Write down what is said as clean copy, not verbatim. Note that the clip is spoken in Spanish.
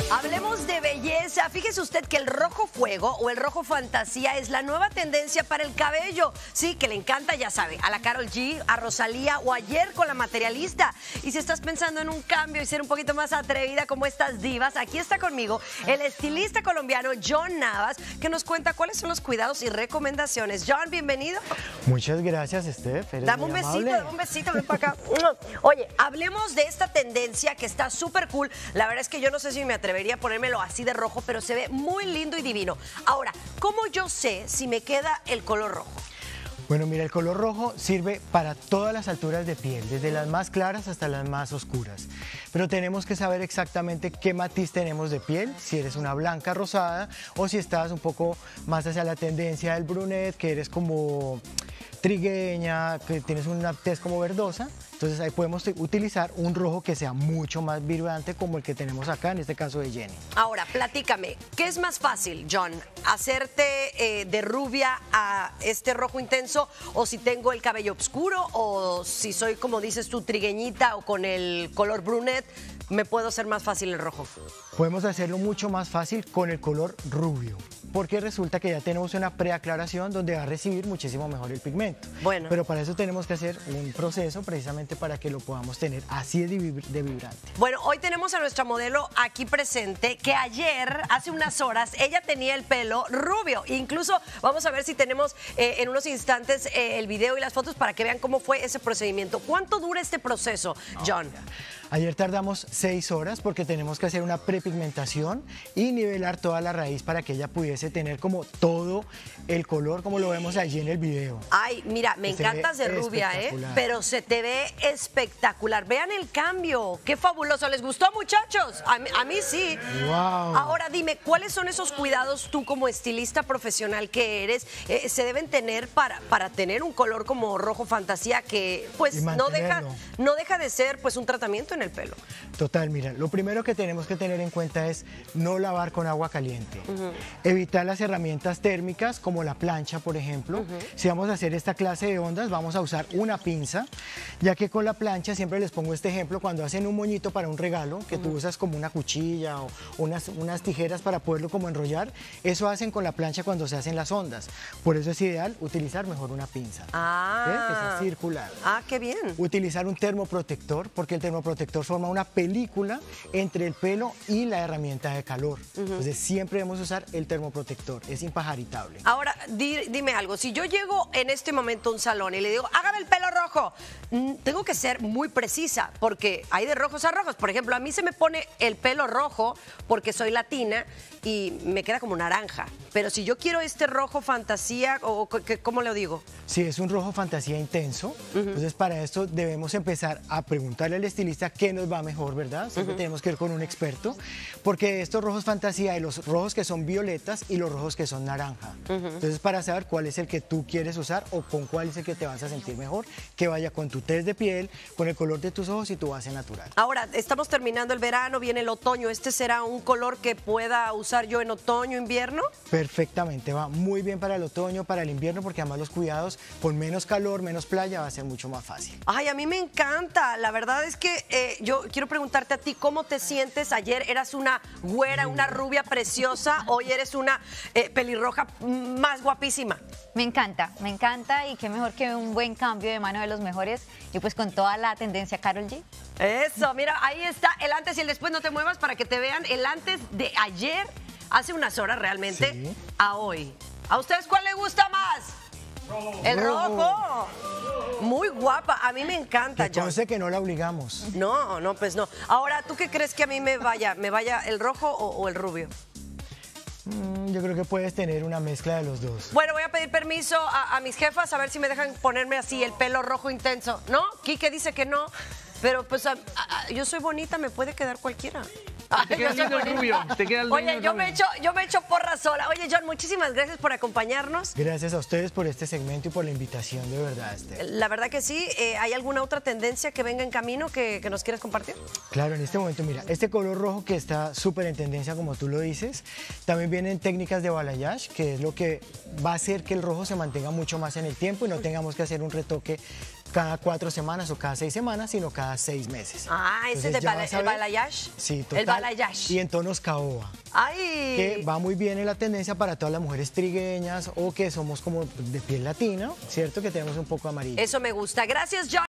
Hablemos de belleza. Fíjese usted que el rojo fuego o el rojo fantasía es la nueva tendencia para el cabello. Sí, que le encanta, ya sabe, a la Karol G, a Rosalía o ayer con la Materialista. Y si estás pensando en un cambio y ser un poquito más atrevida como estas divas, aquí está conmigo el estilista colombiano John Navas, que nos cuenta cuáles son los cuidados y recomendaciones. John, bienvenido. Muchas gracias, Steph. Dame un besito, ven para acá. Oye, hablemos de esta tendencia que está súper cool. La verdad es que yo no sé si me atrevería a ponérmelo así de rojo, pero se ve muy lindo y divino. Ahora, ¿cómo yo sé si me queda el color rojo? Bueno, mira, el color rojo sirve para todas las alturas de piel, desde las más claras hasta las más oscuras. Pero tenemos que saber exactamente qué matiz tenemos de piel, si eres una blanca rosada o si estás un poco más hacia la tendencia del brunette, que eres como trigueña, que tienes una tez como verdosa. Entonces ahí podemos utilizar un rojo que sea mucho más vibrante como el que tenemos acá, en este caso de Jenny. Ahora, platícame, ¿qué es más fácil, John? ¿Hacerte de rubia a este rojo intenso o si tengo el cabello oscuro o si soy, como dices tú, trigueñita o con el color brunette, me puedo hacer más fácil el rojo? Podemos hacerlo mucho más fácil con el color rubio, porque resulta que ya tenemos una preaclaración donde va a recibir muchísimo mejor el pigmento. Bueno. Pero para eso tenemos que hacer un proceso precisamente para que lo podamos tener así de vibrante. Bueno, hoy tenemos a nuestra modelo aquí presente, que ayer, hace unas horas, ella tenía el pelo rubio. Incluso vamos a ver si tenemos en unos instantes el video y las fotos para que vean cómo fue ese procedimiento. ¿Cuánto dura este proceso, John? Ayer tardamos 6 horas porque tenemos que hacer una prepigmentación y nivelar toda la raíz para que ella pudiese tener como todo el color como lo vemos allí en el video. Ay, mira, me encantas de rubia, pero se te ve espectacular. Vean el cambio, qué fabuloso. ¿Les gustó, muchachos? A mí sí. Wow. Ahora dime, ¿cuáles son esos cuidados tú como estilista profesional que eres se deben tener para tener un color como rojo fantasía que pues no deja de ser pues un tratamiento en el pelo? Total, mira, lo primero que tenemos que tener en cuenta es no lavar con agua caliente. Evitar las herramientas térmicas como la plancha, por ejemplo. Si vamos a hacer esta clase de ondas, vamos a usar una pinza, ya que con la plancha, siempre les pongo este ejemplo, cuando hacen un moñito para un regalo, que tú usas como una cuchilla o unas tijeras para poderlo como enrollar, eso hacen con la plancha cuando se hacen las ondas. Por eso es ideal utilizar mejor una pinza. Que sea circular. Ah, qué bien. Utilizar un termoprotector, porque el termoprotector forma una película entre el pelo y la herramienta de calor. Entonces siempre debemos usar el termoprotector, es impajaritable. Ahora, dime algo, si yo llego en este momento a un salón y le digo, hágame el pelo rojo, tengo que ser muy precisa, porque hay de rojos a rojos. Por ejemplo, a mí se me pone el pelo rojo porque soy latina y me queda como naranja. Pero si yo quiero este rojo fantasía, ¿cómo le digo? Sí, es un rojo fantasía intenso. Entonces para esto debemos empezar a preguntarle al estilista qué nos va mejor, ¿verdad? Siempre tenemos que ir con un experto, porque estos rojos fantasía hay los rojos que son violetas y los rojos que son naranja. Entonces para saber cuál es el que tú quieres usar o con cuál es el que te vas a sentir mejor, que vaya con tu tez de piel, con el color de tus ojos y tu base natural. Ahora, estamos terminando el verano, viene el otoño. ¿Este será un color que pueda usar yo en otoño, invierno? Perfectamente, va muy bien para el otoño, para el invierno, porque además los cuidados con menos calor, menos playa, va a ser mucho más fácil. Ay, a mí me encanta. La verdad es que yo quiero preguntarte a ti, ¿cómo te sientes? Ayer eras una güera, una rubia preciosa, hoy eres una pelirroja más guapísima. Me encanta y qué mejor que un buen cambio de mano de los mejores y pues con toda la tendencia Karol G. Eso, mira, ahí está el antes y el después, no te muevas para que te vean el antes de ayer, hace unas horas realmente, sí, a hoy. ¿A ustedes cuál les gusta más? Rojo. El rojo. Muy guapa, a mí me encanta. Yo sé que no la obligamos. No, pues no. Ahora, ¿tú qué crees que a mí me vaya el rojo o el rubio? Yo creo que puedes tener una mezcla de los dos. Bueno, voy a pedir permiso a mis jefas a ver si me dejan ponerme así el pelo rojo intenso. ¿No? Quique dice que no, pero pues yo soy bonita, me puede quedar cualquiera. Te queda lindo el rubio. Oye, yo me echo porra sola. Oye, John, muchísimas gracias por acompañarnos. Gracias a ustedes por este segmento y por la invitación, de verdad, Esther. La verdad que sí. ¿Hay alguna otra tendencia que venga en camino que nos quieras compartir? Claro, en este momento, mira, este color rojo que está súper en tendencia, como tú lo dices, también vienen técnicas de balayage, que es lo que va a hacer que el rojo se mantenga mucho más en el tiempo y no tengamos que hacer un retoque cada 4 semanas o cada 6 semanas, sino cada 6 meses. Ah, ese Entonces, es ya vas a el ver- balayage. Sí, total. El balayage. Y en tonos caoba. Ay. Que va muy bien en la tendencia para todas las mujeres trigueñas o que somos como de piel latina, ¿cierto? Que tenemos un poco amarillo. Eso me gusta. Gracias, John.